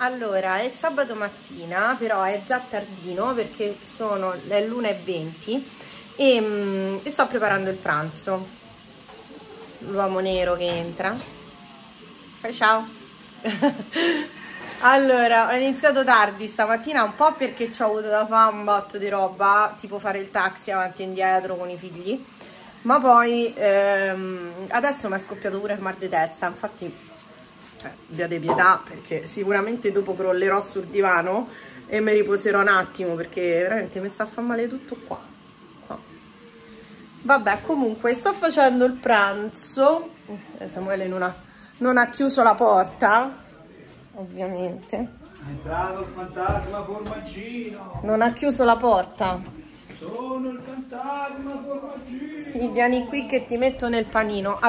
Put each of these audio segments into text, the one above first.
Allora, è sabato mattina, però è già tardino perché è l'1:20 e sto preparando il pranzo. L'uomo nero che entra. Ciao! Allora, ho iniziato tardi stamattina un po' perché ci ho avuto da fare un botto di roba, tipo fare il taxi avanti e indietro con i figli, ma poi adesso mi è scoppiato pure il mal di testa, infatti abbiate pietà perché sicuramente dopo crollerò sul divano e mi riposerò un attimo perché veramente mi sta a fare male tutto qua. Vabbè, comunque sto facendo il pranzo. Samuele non ha chiuso la porta, ovviamente. È entrato il fantasma formaggino. Non ha chiuso la porta. Sono il fantasma formaggino. Sì, vieni qui che ti metto nel panino.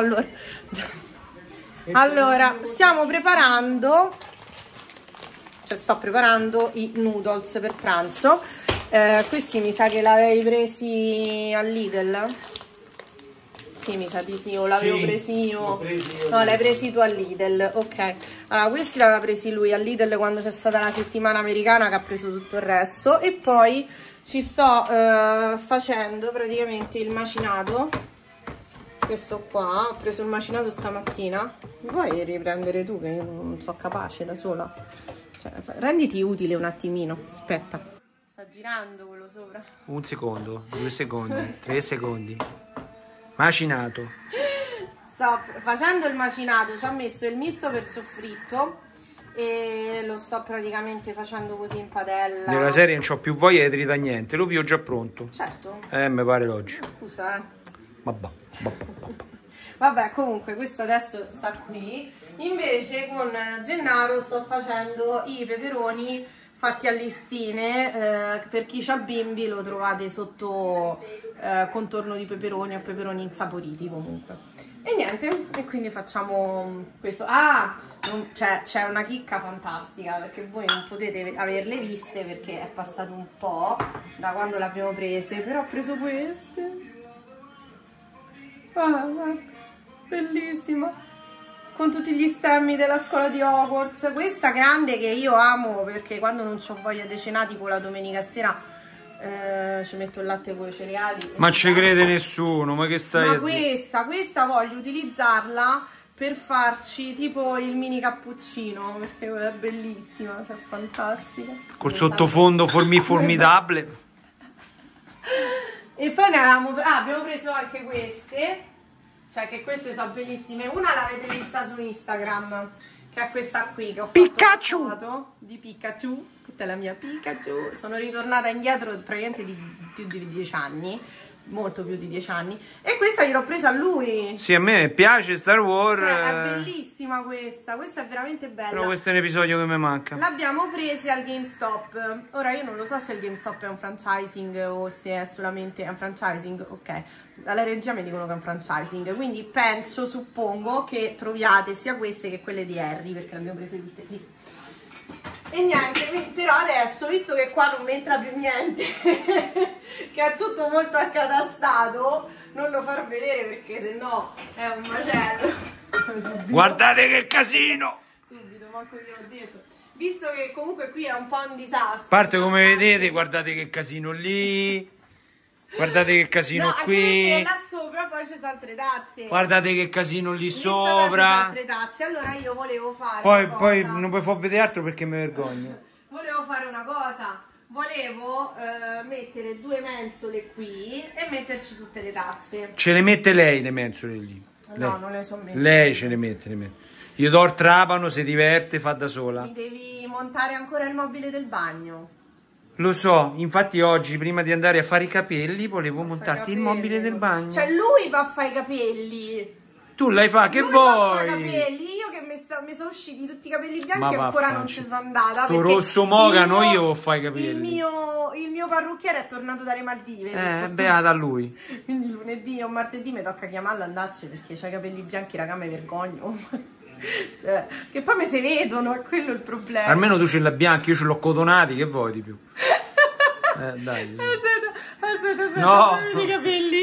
Allora, stiamo preparando, cioè sto preparando i noodles per pranzo. Questi mi sa che l'avevi presi al Lidl. Sì, mi sa di sì, o l'avevo presi io. No, l'hai presi tu al Lidl, ok. Allora, questi l'aveva presi lui al Lidl quando c'è stata la settimana americana, che ha preso tutto il resto. E poi ci sto facendo praticamente il macinato. Questo qua, ho preso il macinato stamattina. Vuoi riprendere tu che io non sono capace da sola? Cioè, renditi utile un attimino, aspetta. Sta girando quello sopra. Un secondo, 2 secondi, 3 secondi. Macinato. Sto facendo il macinato, ci ho messo il misto per soffritto e lo sto praticamente facendo così in padella. Nella serie non c'ho più voglia di tritare niente, lo pio già pronto. Certo. Mi pare logico. Scusa, Vabbè, comunque questo adesso sta qui. Invece con Gennaro sto facendo i peperoni fatti a listine. Per chi c'ha bimbi lo trovate sotto contorno di peperoni o peperoni insaporiti comunque. E niente, e quindi facciamo questo. C'è una chicca fantastica perché voi non potete averle viste perché è passato un po' da quando le abbiamo prese, però ho preso queste. Bellissima, con tutti gli stemmi della scuola di Hogwarts. Questa grande che io amo perché quando non ho voglia di cenare, tipo la domenica sera, ci metto il latte con i cereali. Ma ci crede nessuno, ma che stai a dire? Questa voglio utilizzarla per farci tipo il mini cappuccino perché è bellissima, è fantastica. Col sottofondo formidabile. E poi abbiamo preso anche queste, cioè che queste sono bellissime. Una l'avete vista su Instagram, che è questa qui, che ho fatto una foto di Pikachu. Questa è la mia Pikachu. Sono ritornata indietro praticamente di più di 10 anni, molto più di 10 anni. E questa gliel'ho presa a lui. Sì, a me piace Star Wars. Cioè, è bellissima questa è veramente bella. Però questo è un episodio che mi manca. L'abbiamo presa al GameStop. Ora io non lo so se il GameStop è un franchising o se è solamente un franchising, ok. Dalla regia mi dicono che è un franchising, quindi suppongo che troviate sia queste che quelle di Harry, perché le abbiamo prese tutte lì. E niente, però adesso, visto che qua non mi entra più niente, che è tutto molto accatastato, non lo farò vedere perché sennò è un macello. Guardate che casino! Subito, manco io l'ho detto. Visto che comunque qui è un po' un disastro. A parte, come vedete, guardate che casino lì. Guardate che casino qui. Anche là sopra poi ci sono altre tazze. Guardate che casino lì sopra. Ci sono altre tazze. Allora io volevo fare poi non puoi far vedere altro perché mi vergogno. Volevo fare una cosa. Volevo mettere 2 mensole qui e metterci tutte le tazze. Ce le mette lei le mensole lì? No, non le so mettere. Lei ce le mette, Io do il trapano, si diverte, fa da sola. Mi devi montare ancora il mobile del bagno. Lo so, infatti oggi prima di andare a fare i capelli volevo montarti il mobile del bagno. Cioè lui va a fare i capelli. Tu l'hai fatto, che lui vuoi? Va a fare i capelli. Io che mi sono usciti tutti i capelli bianchi e ancora non ci sono andata. Sto rosso mogano io devo fare i capelli. Il mio parrucchiere è tornato dalle Maldive. Beata lui. Quindi lunedì o martedì mi tocca chiamarlo e andarci perché c'ha i capelli bianchi, raga, mi vergogno. Cioè, che poi mi si vedono, è quello il problema. Almeno tu ce l'hai bianchi, io ce l'ho cotonati, che vuoi di più? Dai. Aspetta, no. Vedi i capelli?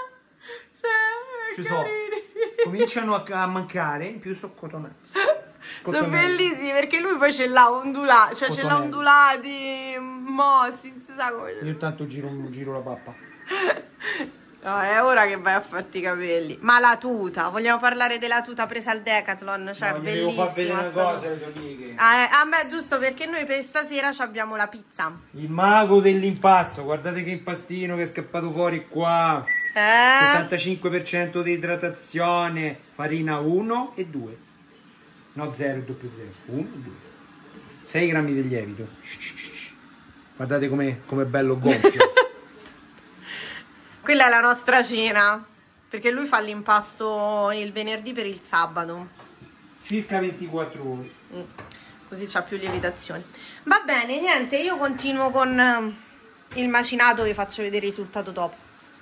Cioè, ci sono. Cominciano a mancare, in più sono cotonati. Sono bellissimi perché lui poi ce l'ha ondulati, cioè ce l'ha ondulati, mossi, non si sa come. Io intanto giro la pappa. No, è ora che vai a farti i capelli. Ma la tuta, vogliamo parlare della tuta presa al Decathlon? Cioè, No, bellissima. devo far vedere una cosa alle tue amiche. Beh, giusto, perché noi per stasera abbiamo la pizza. Il mago dell'impasto, guardate che impastino che è scappato fuori qua. 75% di idratazione, farina 1 e 2. No, 0 e doppio 0. 1 e 2. 6 grammi di lievito. Guardate com'è bello gonfio. Quella è la nostra cena, perché lui fa l'impasto il venerdì per il sabato. Circa 24 ore. Così c'ha più lievitazione. Va bene, niente, io continuo con il macinato, vi faccio vedere il risultato dopo.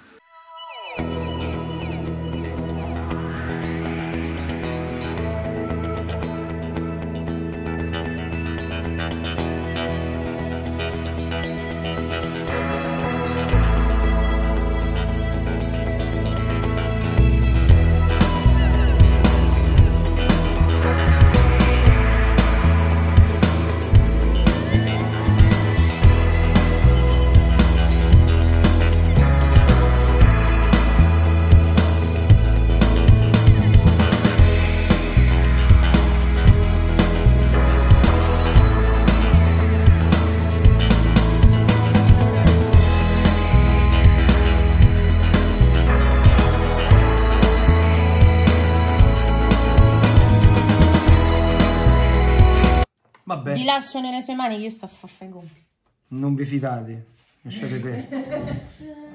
Vabbè. Vi lascio nelle sue mani che io sto a fare i compiti. Non vi fidate, lasciate perdere.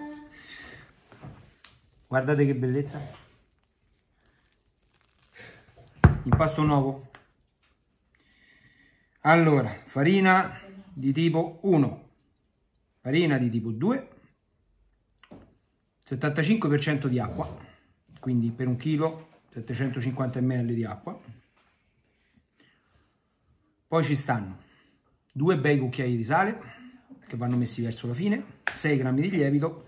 Guardate che bellezza. Impasto nuovo. Allora, farina di tipo 1, farina di tipo 2, 75% di acqua, quindi per un chilo 750 ml di acqua. Poi ci stanno 2 bei cucchiai di sale che vanno messi verso la fine, 6 grammi di lievito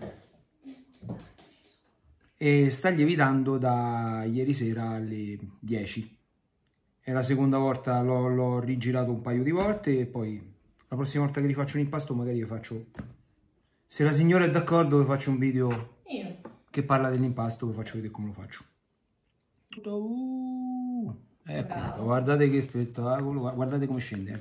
e sta lievitando da ieri sera alle 10. È la seconda volta, l'ho rigirato un paio di volte e poi la prossima volta che rifaccio un impasto magari vi faccio, se la signora è d'accordo, vi faccio un video che parla dell'impasto, vi faccio vedere come lo faccio. Ecco, bravo. Guardate che spettacolo, guardate come scende.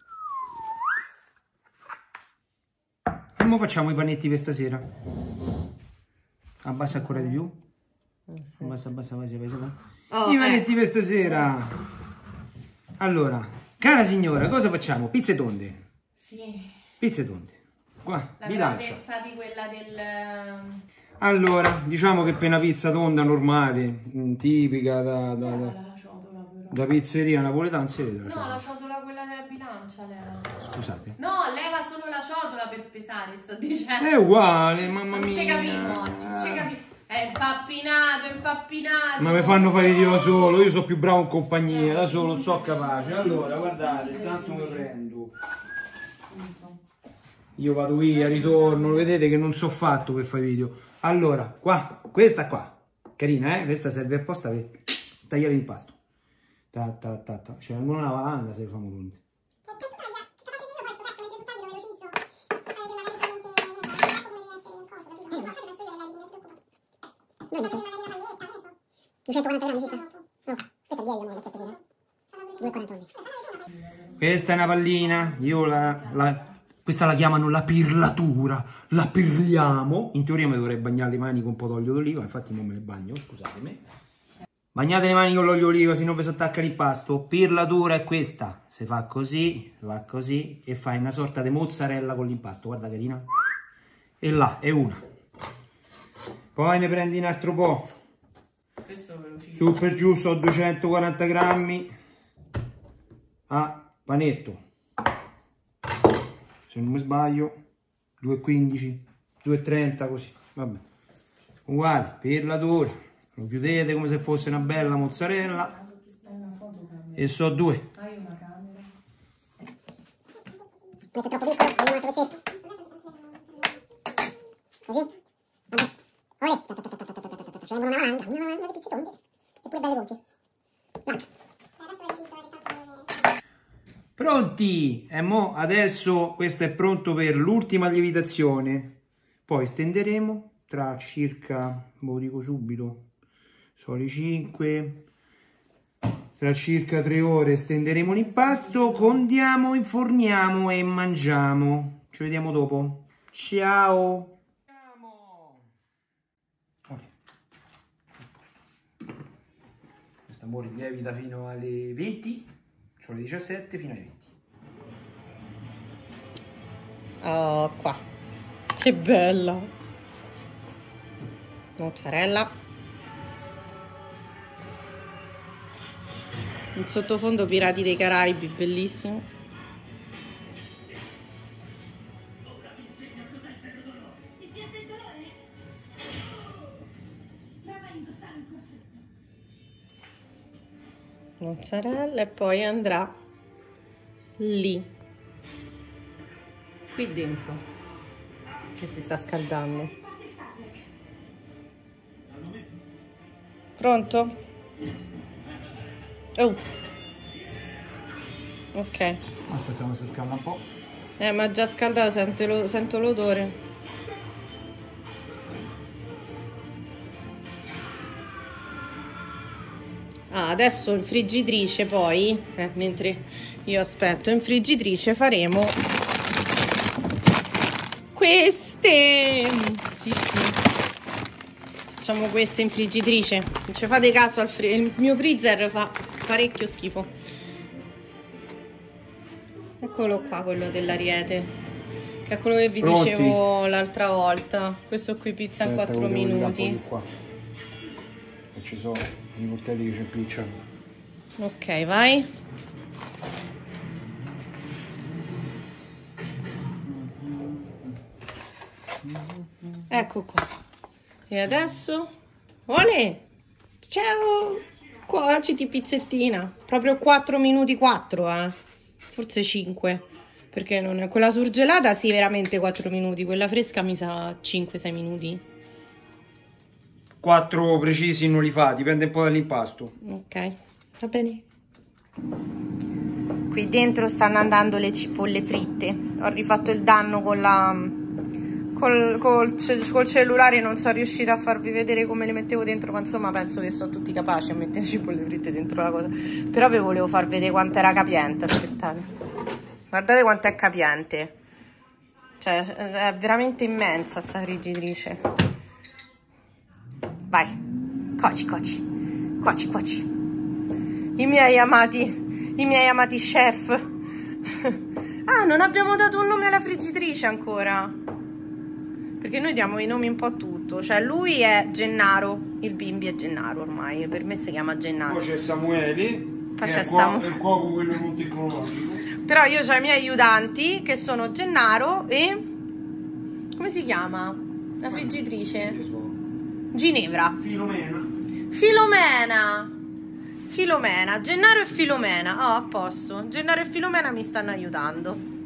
E ora facciamo i panetti per stasera. Abbassa ancora di più. Abbassa. I panetti per stasera. Allora, cara signora, cosa facciamo? Pizze tonde. Sì. Pizze tonde. Qua, la bilancia. di quella del... Allora, diciamo che per una pizza tonda normale, tipica da pizzeria napoletana, si vede la ciotola. No, la ciotola quella della bilancia, leva. Scusate. No, leva solo la ciotola per pesare, sto dicendo. È uguale, mamma mia. Non ci capiamo oggi, non ci capiamo. È impappinato. Ma mi fanno fare io da solo, io sono più bravo in compagnia, da solo non so capace. Allora, guardate, intanto mi prendo. Io vado via, ritorno, lo vedete che non so fatto per fare video. Allora, qua, questa qua, carina, questa serve apposta per tagliare l'impasto. C'è almeno una valanga se famo pronti. Questa è una pallina, io questa la chiamano la pirlatura, la pirliamo. In teoria mi dovrei bagnare le mani con un po' d'olio d'oliva, infatti non me le bagno, scusatemi. Bagnate le mani con l'olio d'oliva, se no vi si attacca l'impasto. Pirlatura è questa, si fa così e fai una sorta di mozzarella con l'impasto, guarda carina. E là, è una. Poi ne prendi un altro po'. Su per giù so 240 grammi a panetto. Se non mi sbaglio 2,15, 2,30 così, vabbè. Uguale, pirlatura, lo chiudete come se fosse una bella mozzarella e so 2. Questo è troppo piccolo, prendiamo un altro pezzetto. Così? Vabbè. Olè, ci vengono una valanga di pizze tonde. Eppure belle gonfie. Blanca. Adesso Pronti? E mo adesso questo è pronto per l'ultima lievitazione. Poi stenderemo tra circa, ve lo dico subito, soli 5, tra circa 3 ore stenderemo l'impasto, condiamo, inforniamo e mangiamo. Ci vediamo dopo. Ciao! Questo amore lievita fino alle 20, cioè alle 17 fino alle 20. Oh, qua. Che bella. Mozzarella. In sottofondo Pirati dei Caraibi, bellissimo. Mozzarella e poi andrà lì, qui dentro, che si sta scaldando. Pronto? Oh, ok. Aspettiamo se scalda un po'. Ma già scaldato, sento l'odore. Adesso in friggitrice poi, mentre io aspetto in friggitrice, faremo queste. Sì, facciamo queste in friggitrice. Non ci fate caso, il mio freezer fa parecchio schifo. Eccolo qua, quello dell'Ariete, che è quello che vi dicevo l'altra volta. Questo qui pizza in 4 minuti. Qua. E ci sono i coltelli che ci impicciano. Ok, vai. Ecco qua. E adesso? Ole! Ciao! Cuociti pizzettina. Proprio 4 minuti 4, forse 5. Perché non è... quella surgelata sì, veramente 4 minuti. Quella fresca mi sa 5-6 minuti. 4 precisi non li fa, dipende un po' dall'impasto. Ok, va bene. Qui dentro stanno andando le cipolle fritte. Ho rifatto il danno con la... Col cellulare non sono riuscita a farvi vedere come le mettevo dentro, ma insomma penso che sono tutti capaci a mettere cipolle fritte dentro la cosa. Però vi volevo far vedere quanto era capiente. Aspettate, guardate quanto è capiente, cioè è veramente immensa sta friggitrice. Vai, cuoci, cuoci, cuoci, cuoci. I miei amati chef. Ah, non abbiamo dato un nome alla friggitrice ancora, perché noi diamo i nomi un po' a tutto. Cioè lui è Gennaro, il bimbi è Gennaro ormai, per me si chiama Gennaro. Poi c'è Samuele, Poi che c'è è il cuoco quello non tecnologico. Però io ho i miei aiutanti che sono Gennaro e... come si chiama? La friggitrice? Ginevra. Filomena. Gennaro e Filomena. Oh, a posto. Gennaro e Filomena mi stanno aiutando.